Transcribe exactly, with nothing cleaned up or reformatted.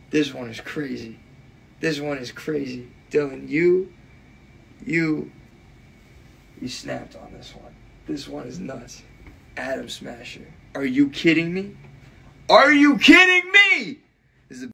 This one is crazy. This one is crazy. Dylan, you, you, you snapped on this one. This one is nuts. Adam Smasher. Are you kidding me? Are you kidding me? This is